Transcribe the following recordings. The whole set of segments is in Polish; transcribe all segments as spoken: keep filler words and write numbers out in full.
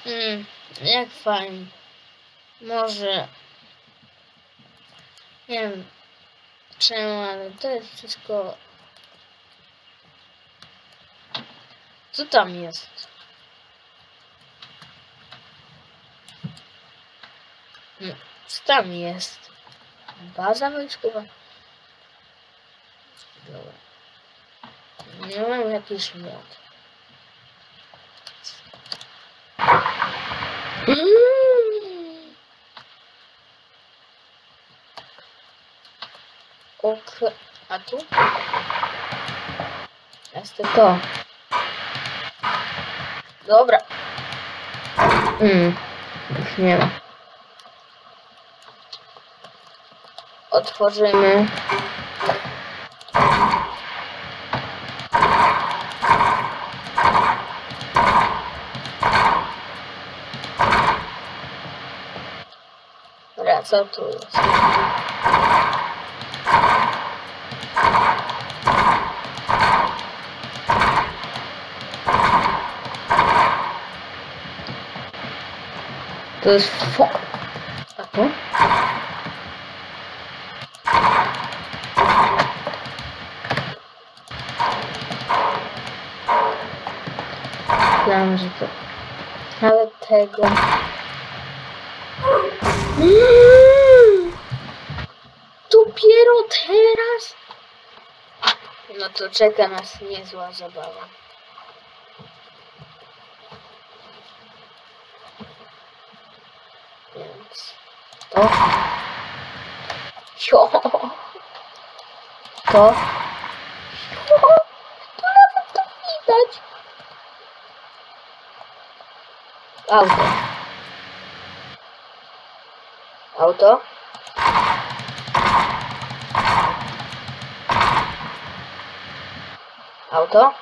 Mm, jak fajnie. Może... Nie wiem czemu, ale to jest wszystko... Co tam jest? Hmm, co tam jest? Baza wojskowa? Dobra. Nie mam jakiś miot. Ok, a tu? Jest to. Dobra. Mm, już nie ma. Otworzymy. Dobra, co tu jest? To jest fo... A to? Myślałem, że to... Ale tego... Dopiero teraz? No to czeka nas niezła zabawa. Więc... To... Jo! To... Jo! To nawet to widać! Auto. Auto. Auto.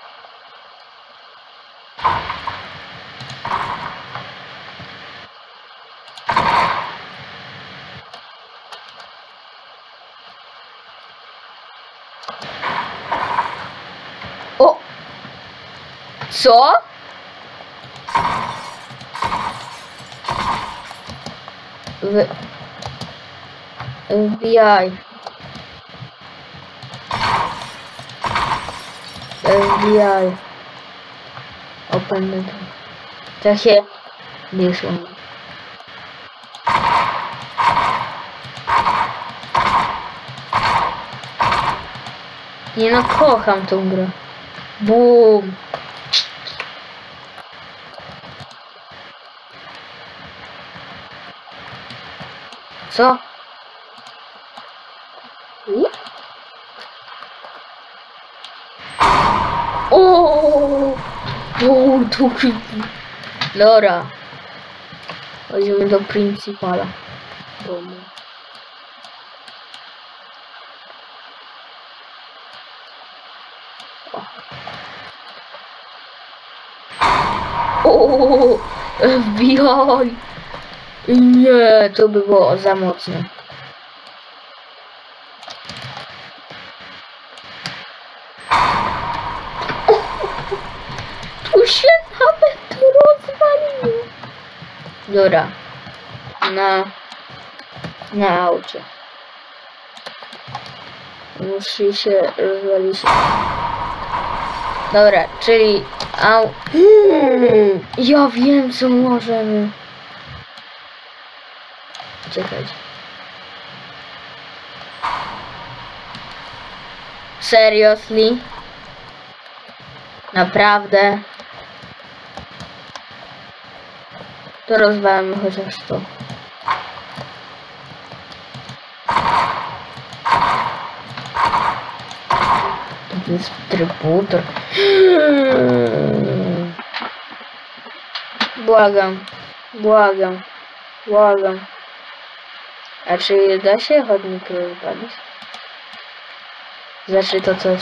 O! Co? W... F B I. F B I. Open the door. Tak here. This one. Nie no, kocham tą grę. Boom. Co? O, o, to creepy. Dobra. Chodzimy do Principala. Domu. O, F B I. Nie, to by było za mocne. Tu się nawet rozwaliło. Dobra. Na... Na aucie. Musi się rozwalić. Dobra, czyli... Au... Hmm, ja wiem, co możemy. Czekać. Seriously? Naprawdę? To rozwalamy chociaż to. To jest trybutor. Błagam. Błagam. Błagam. A czy da się chodnik rozwalić? Znaczy to coś.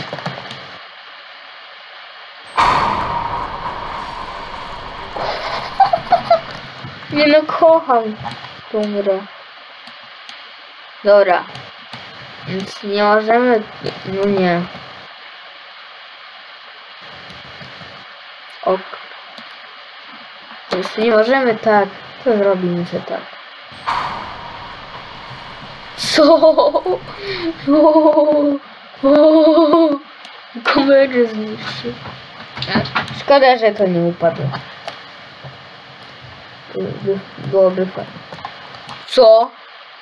Nie no, kocham tą grę. Dobra. Więc nie możemy... No nie. Ok. Jeśli nie możemy tak, to zrobimy się tak. Co? Komery zniszczył. Szkoda, że to nie upadło. By, byłoby fajnie. Co?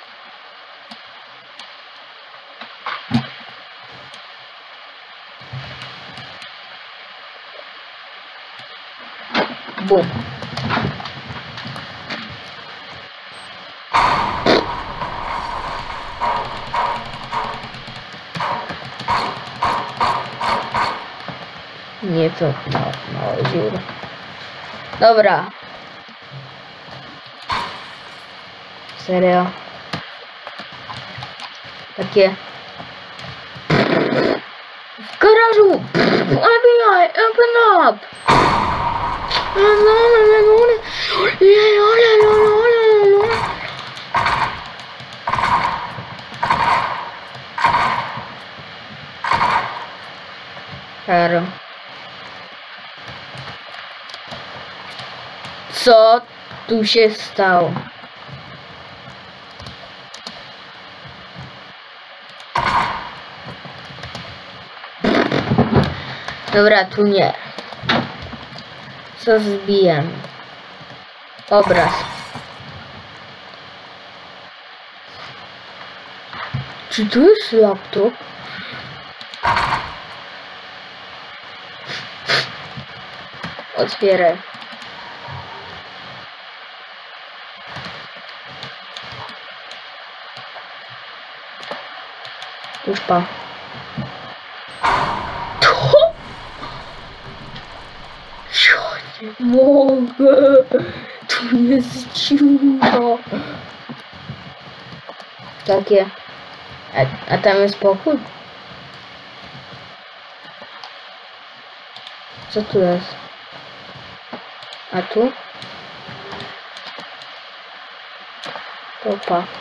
Bum. Nie to no, no, dziura. Dobra. Serio. Takie. W garażu! Open up! Open up! Hero. Co tu się stało? Dobra, tu nie. Co zbijam? Obraz. Czy tu jest laptop? Otwieraj. Już pa. Ja nie mogę. Tu jest dziura. Takie. A, a tam jest pokój? Co tu jest? A tu? Opa.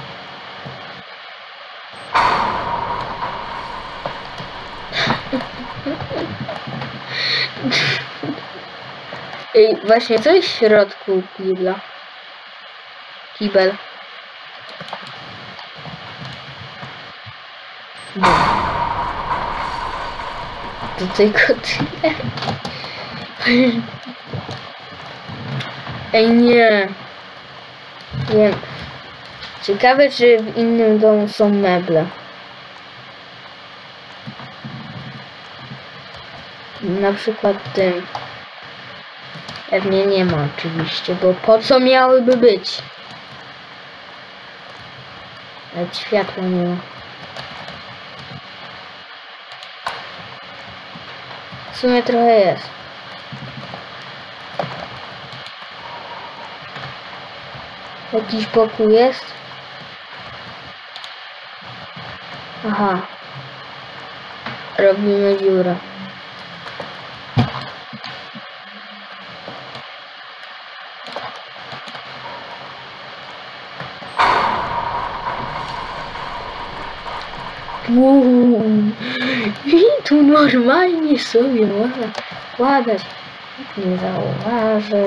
Ej, właśnie co jest w środku kibla? Kibel. Bum. To tylko tyle. Ej, nie. Wiem. Ciekawe, czy w innym domu są meble. Na przykład tym. Pewnie nie ma oczywiście, bo po co miałyby być? Nawet światła nie ma. W sumie trochę jest. Jakiś pokój jest? Aha. Robimy dziurę. Uuu. I tu normalnie sobie można wkładać. Nie zauważę.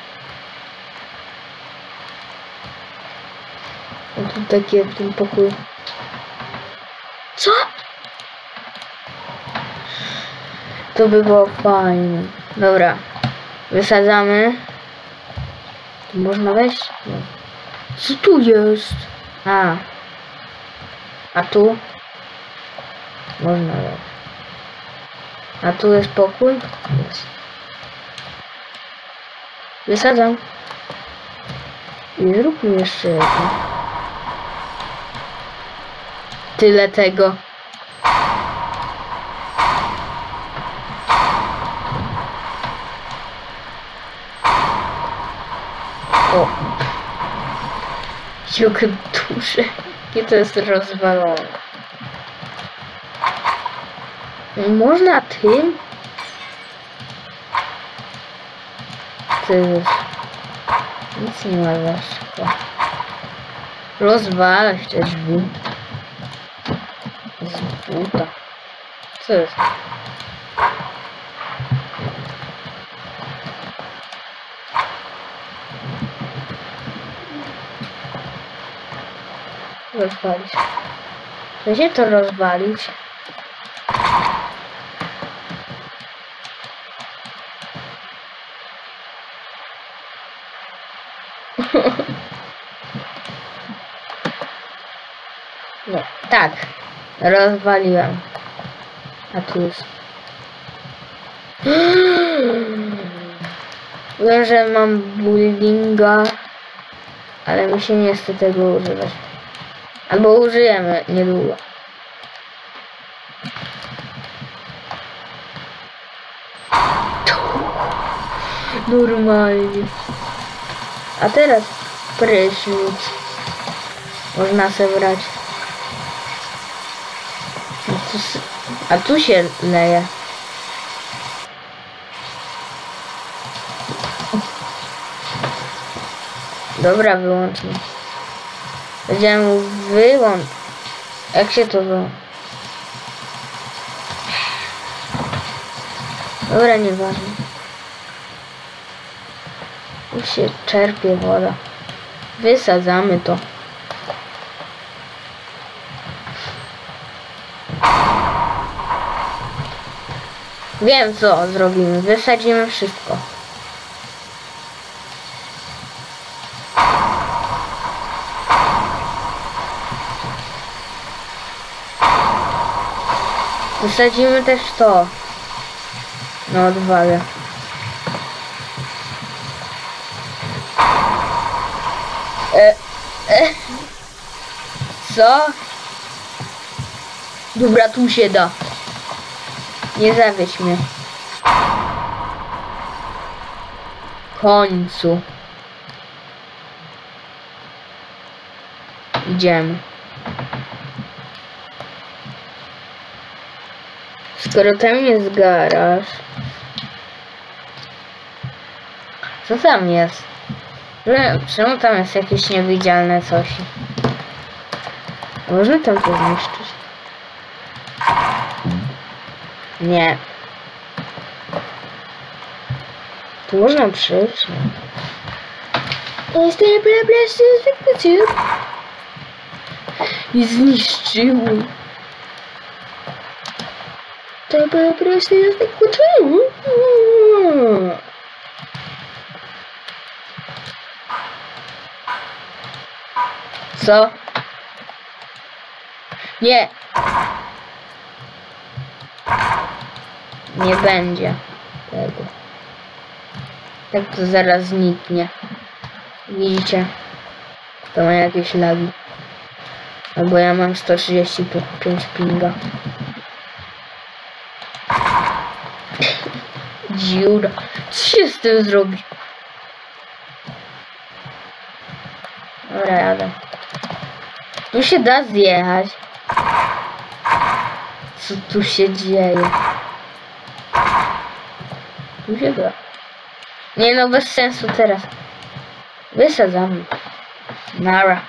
A tu takie w tym pokoju. Co? To by było fajne. Dobra. Wysadzamy. Tu można wejść? No. Co tu jest? A. A tu? Można wejść. A tu jest pokój? Jest. Wysadzam. I zróbmy jeszcze jedno. Tyle tego. O. Jakie duże. Jakie to jest rozwalone. Można tym? To jest... Nic nie ma za szkło. Rozwalać te drzwi. Z buta. Co jest? rozwalić. Da się to rozwalić. Nie, tak. Rozwaliłem. A tu jest. Wiem, że mam buildinga, ale mi się nie chce tego używać. Albo użyjemy niedługo. Normalnie. A teraz prysznic. Można sobie brać. A tu, a tu się leje. Dobra, wyłączmy. Powiedziałem mu wyłącz. Jak się to wyłączy? Dobra, nieważne. Już się czerpie woda. Wysadzamy to. Wiem co zrobimy. Wysadzimy wszystko. Wysadzimy też to. Na odwagę. E, e. Co? Dobra, tu się da. Nie zawiedź mnie. W końcu. Idziemy. Skoro tam jest garaż. Co tam jest? Czemu tam jest jakieś niewidzialne coś? Można tam to zniszczyć? Nie. Tu można przyjść. Jest i zniszczyły. To po prostu jest tak kuczyło. Co? Nie. Nie będzie tego. Tak to zaraz zniknie. Widzicie? To ma jakieś lagi. Albo ja mam sto trzydzieści pięć pinga. Dziura. Co się z tym zrobi? Dobra, jadę. Tu się da zjechać. Co tu się dzieje? Tu się da. Nie no, bez sensu teraz. Wysadzamy. Nara.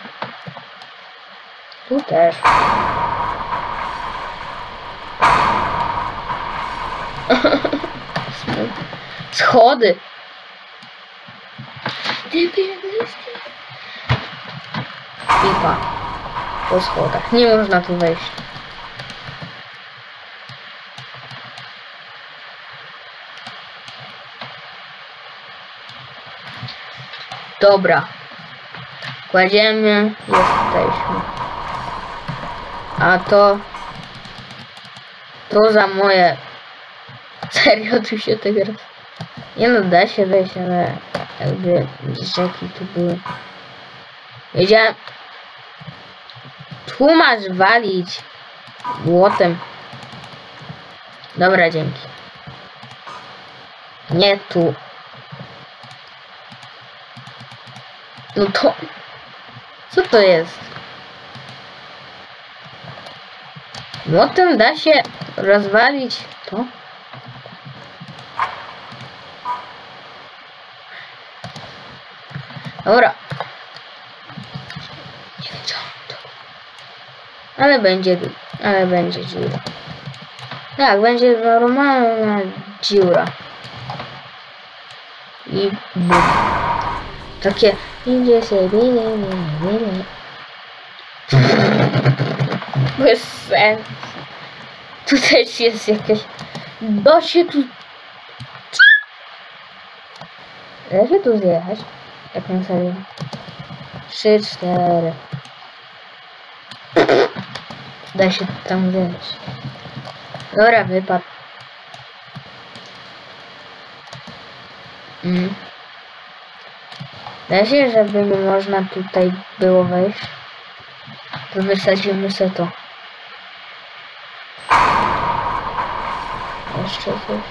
Tu też. Schody. Pipa. Po schodach. Nie można tu wejść. Dobra. Kładziemy. Jesteśmy. A to... To za moje... Serio tu się teraz... Nie no, da się wejść, ale... Jakby... Rzeki tu były. Wiedziałem... Tu masz walić. Młotem. Dobra, dzięki. Nie tu. No to... Co to jest? Młotem da się rozwalić to? Dobra. Ale będzie... Ale będzie dziura. Tak, będzie normalna dziura. I bum. Takie... Idzie sobie... Bez sensu. Tu też jest jakaś... Da się tu... Co? Da się tu zjechać? Jak na serio? Trzy, cztery. Da się tam zjechać. Dobra, wypadł. Mm. Da się, żeby nie można tutaj było wejść. To wysadzimy sobie to. Jeszcze coś.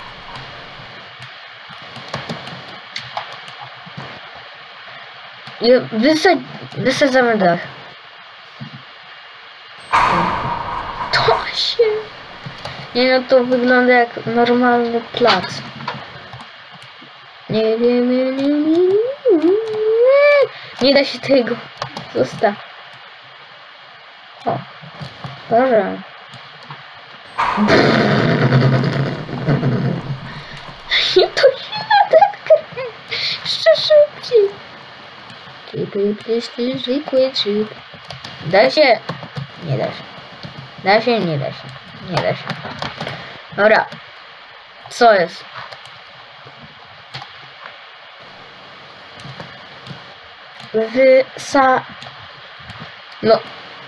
I wysad... wysadzamy dach. To się... Nie no, to wygląda jak normalny plac. Nie, nie, nie, nie, nie, nie, nie da się tego. Zostaw. O, dobrze. I to się nada jeszcze szybciej. Zwykły chip. Da się? Nie da się. Da się? Nie da się. Nie da się. Dobra. Co jest? Wysa... No.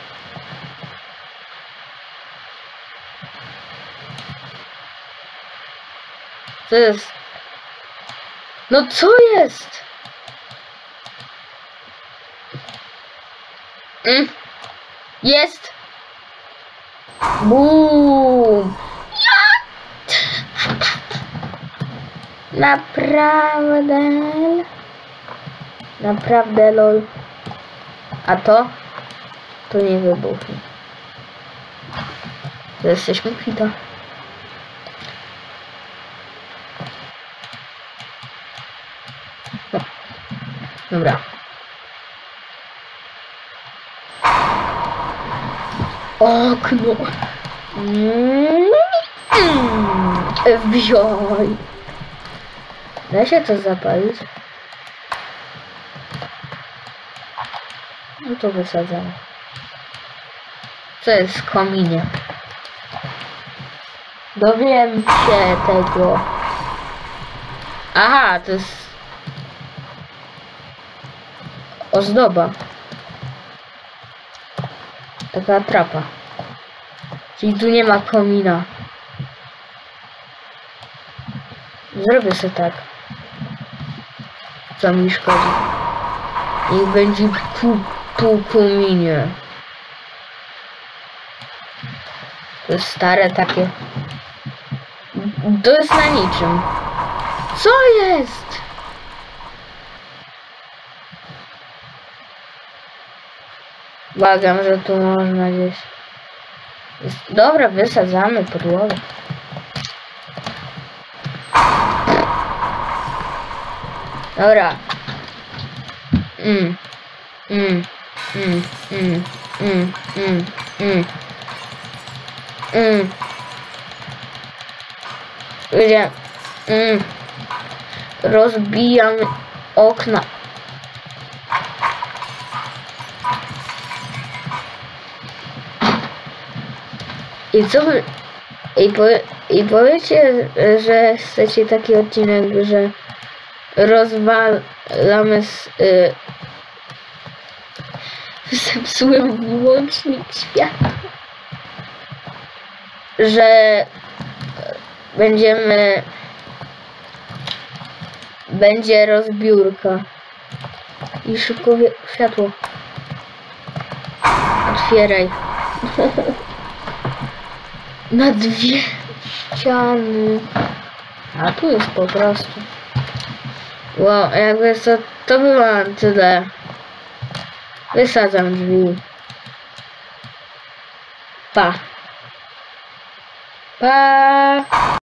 Co jest? No co jest? Mm. Jest. Boom. Ja. Naprawdę. Naprawdę lol. A to? To nie wybuchnie. To jesteśmy kwita. No. Dobra. Okno. Mm. Wziąj. Da się to zapalić? No to wysadzamy. Co jest w kominie? Dowiem się tego. Aha, to jest ozdoba. Taka atrapa. Czyli tu nie ma komina. Zrobię sobie tak. Co mi szkodzi. I będzie pół, pół kominie. To jest stare takie. To jest na niczym. Co jest? Błagam, że tu można gdzieś... Jest... Dobra, wysadzamy podłogę. Dobra. Mm. Mm. Mm. Mm. Mm. Mm. Mm. Mm. Ludzie. Mm. Rozbijam okna. I co wy... I, powie... I powiecie, że chcecie taki odcinek, że rozwalamy z... Y... Zepsułem wyłącznik światła. Że będziemy... Będzie rozbiórka. I szybko wie... światło. Otwieraj. Na dwie ściany. A tu jest po prostu. Wow, jakby to, to było tyle. Wysadzam drzwi. Pa. Pa.